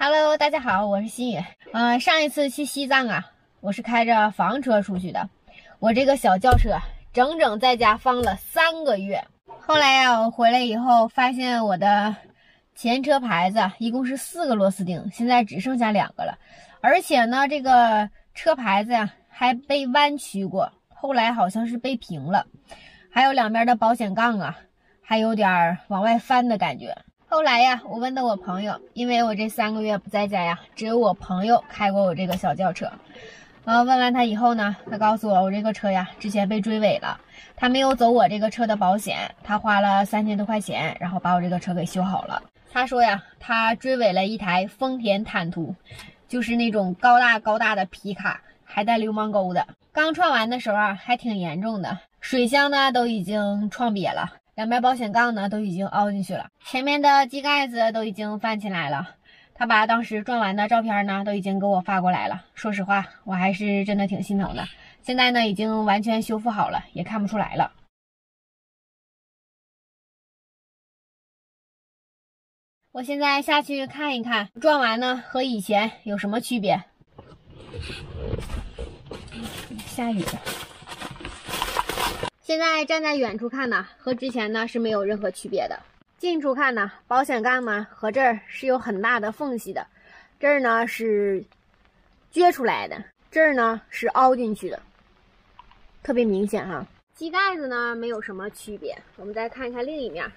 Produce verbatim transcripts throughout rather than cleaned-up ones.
Hello， 大家好，我是心雨。嗯、呃，上一次去西藏啊，我是开着房车出去的。我这个小轿车整整在家放了三个月。后来呀、啊，我回来以后发现我的前车牌子一共是四个螺丝钉，现在只剩下两个了。而且呢，这个车牌子呀还被弯曲过，后来好像是被平了。还有两边的保险杠啊，还有点往外翻的感觉。后来呀，我问的我朋友，因为我这三个月不在家呀，只有我朋友开过我这个小轿车。呃，问完他以后呢，他告诉我，我这个车呀之前被追尾了，他没有走我这个车的保险，他花了三千多块钱，然后把我这个车给修好了。他说呀，他追尾了一台丰田坦途，就是那种高大高大的皮卡，还带流氓沟的。刚撞完的时候啊，还挺严重的，水箱呢都已经撞瘪了。两边保险杠呢都已经凹进去了，前面的机盖子都已经翻起来了。他把当时撞完的照片呢都已经给我发过来了。说实话，我还是真的挺心疼的。现在呢已经完全修复好了，也看不出来了。我现在下去看一看，撞完呢和以前有什么区别。下雨了。现在站在远处看呢，和之前呢是没有任何区别的。近处看呢，保险杠呢和这儿是有很大的缝隙的，这儿呢是撅出来的，这儿呢是凹进去的，特别明显哈。机盖子呢没有什么区别，我们再看一看另一面。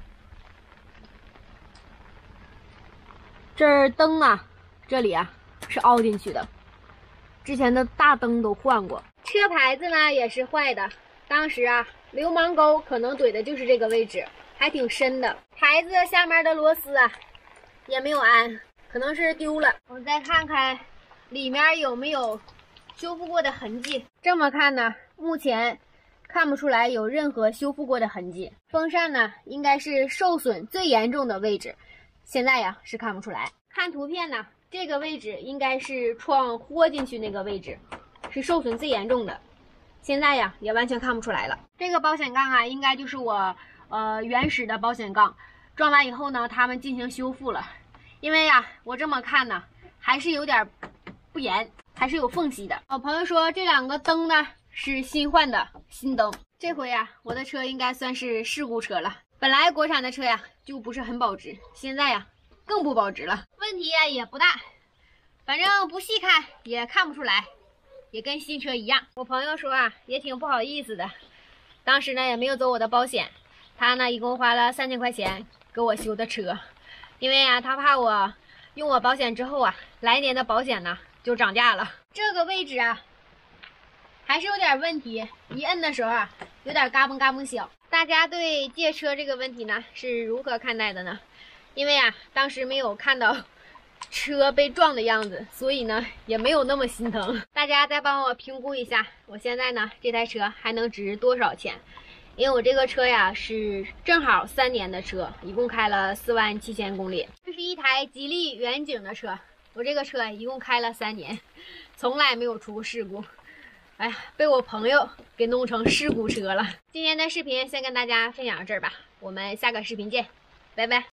这儿灯啊，这里啊是凹进去的，之前的大灯都换过。车牌子呢也是坏的。当时啊，流氓沟可能怼的就是这个位置，还挺深的。牌子下面的螺丝啊，也没有安，可能是丢了。我们再看看里面有没有修复过的痕迹。这么看呢，目前看不出来有任何修复过的痕迹。风扇呢，应该是受损最严重的位置，现在呀是看不出来。看图片呢，这个位置应该是撞豁进去那个位置，是受损最严重的。现在呀，也完全看不出来了。这个保险杠啊，应该就是我呃原始的保险杠，撞完以后呢，他们进行修复了。因为呀，我这么看呢，还是有点不严，还是有缝隙的。我朋友说这两个灯呢是新换的新灯。这回呀，我的车应该算是事故车了。本来国产的车呀就不是很保值，现在呀更不保值了。问题呀也不大，反正不细看也看不出来。也跟新车一样。我朋友说啊，也挺不好意思的，当时呢也没有走我的保险，他呢一共花了三千块钱给我修的车，因为啊他怕我用我保险之后啊，来年的保险呢就涨价了。这个位置啊还是有点问题，一摁的时候啊有点嘎嘣嘎嘣响。大家对借车这个问题呢是如何看待的呢？因为啊当时没有看到车被撞的样子，所以呢也没有那么心疼。大家再帮我评估一下，我现在呢这台车还能值多少钱？因为我这个车呀是正好三年的车，一共开了四万七千公里。这是一台吉利远景的车，我这个车一共开了三年，从来没有出过事故。哎呀，被我朋友给弄成事故车了。今天的视频先跟大家分享到这儿吧，我们下个视频见，拜拜。